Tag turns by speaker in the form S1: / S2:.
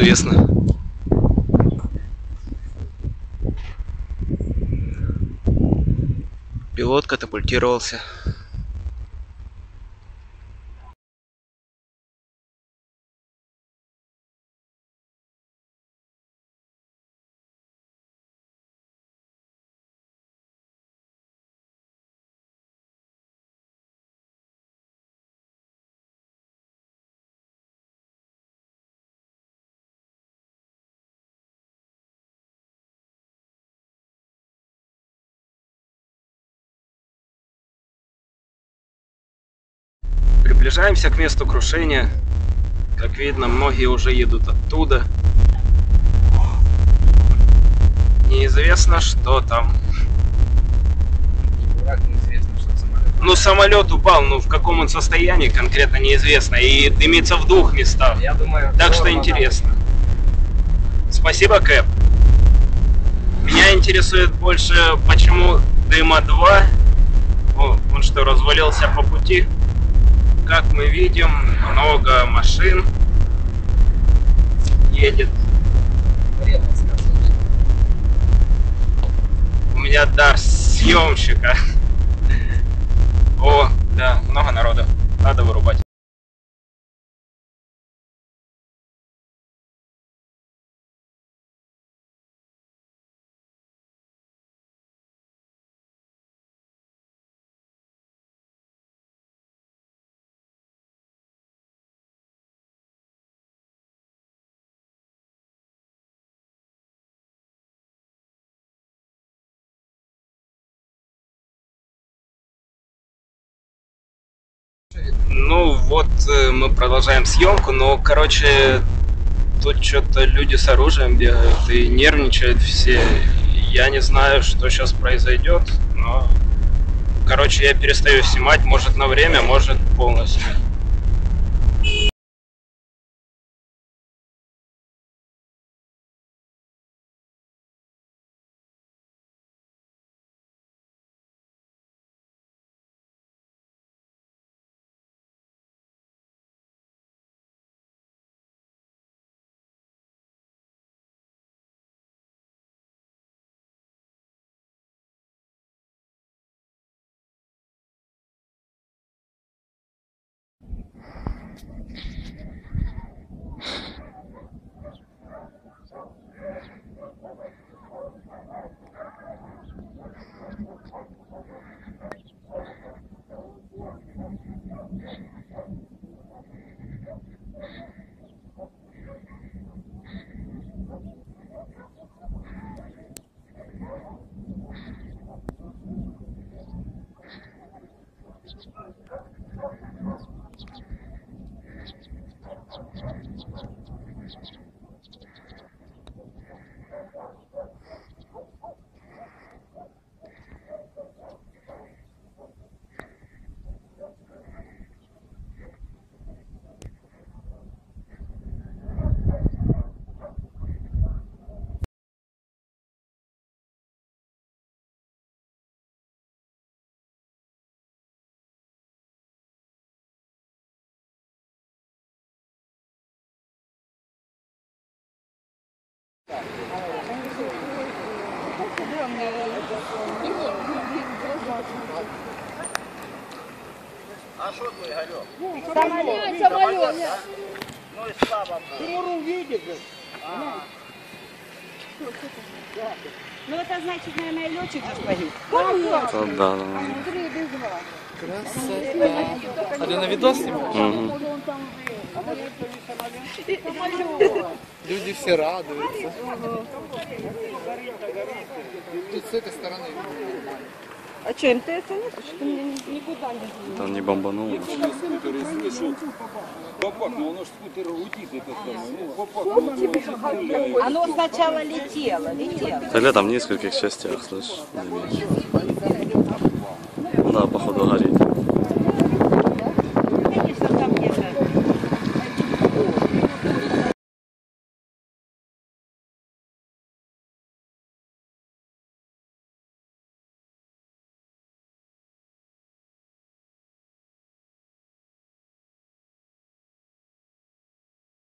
S1: неизвестно. Пилот катапультировался. Приближаемся к месту крушения. Как видно, многие уже едут оттуда. Неизвестно, что там.
S2: Неизвестно, что самолет.
S1: Ну, самолет упал, но в каком он состоянии, конкретно неизвестно. И дымится в двух местах.
S2: Я думаю,
S1: так что интересно. Спасибо, Кэп. Меня интересует больше, почему дыма 2. О, он что, развалился по пути? Как мы видим, много машин едет. У меня дар съемщика. О, да, много народу. Надо вырубать. Ну вот, мы продолжаем съемку, но, короче, тут что-то люди с оружием бегают и нервничают все. Я не знаю, что сейчас произойдет, но, короче, я перестаю снимать, может на время, может полностью.
S3: А что ты, Игорек?
S4: Самолет.
S3: Ну и слава Богу.
S4: Тимуру видит же.
S5: Ну это значит, наверное, летчик же погиб.
S1: Да.
S2: Красота. А ты на видос снимаешь? Люди все радуются. Тут с этой стороны.
S5: А что, МТС нет? Что никуда не...
S1: Там не бомбануло.
S6: Бабахнуло, оно ж скутер летит, это самое.
S5: Оно сначала летело.
S1: Тогда там в нескольких частях, слышишь? Да, походу горит.